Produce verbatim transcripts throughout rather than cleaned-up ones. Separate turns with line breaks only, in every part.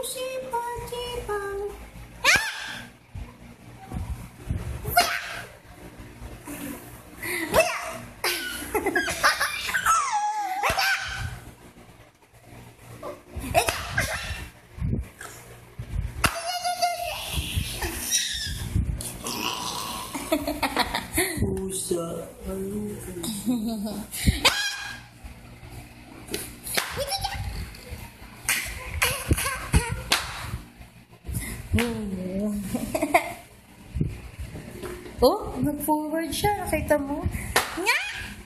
sipon, sipon.
Pusa.
Oh, nag-forward siya. Nakita mo? Nga!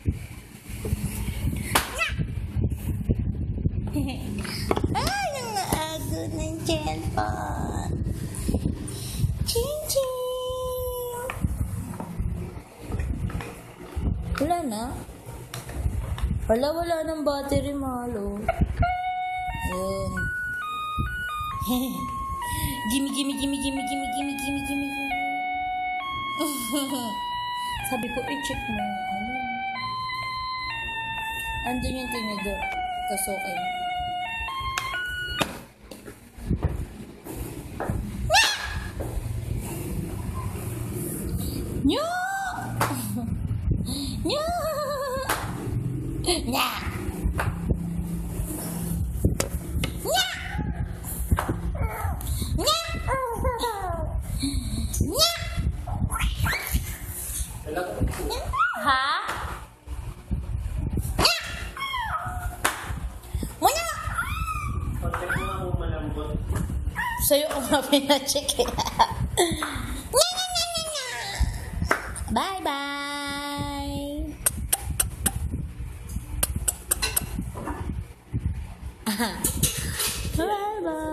Nga! Ay, nang-aago ng cellphone. Ching-ching! Wala na? Wala, wala ng battery, malo. Yun. Gimme, gimme, gimme, gimme, gimme, gimme, gimme, gimme, gimme. Sabi ko, i-check mo. Ano? Andun yung tinidor. Tapos okay. Nyo! Nyo! Nya! Nya! Nya! Nya! Ha? Nya! Muna! Sa'yo ko nga pinacheck eh. Nya! Nya! Nya! Nya! Nya! Bye-bye! Bye-bye!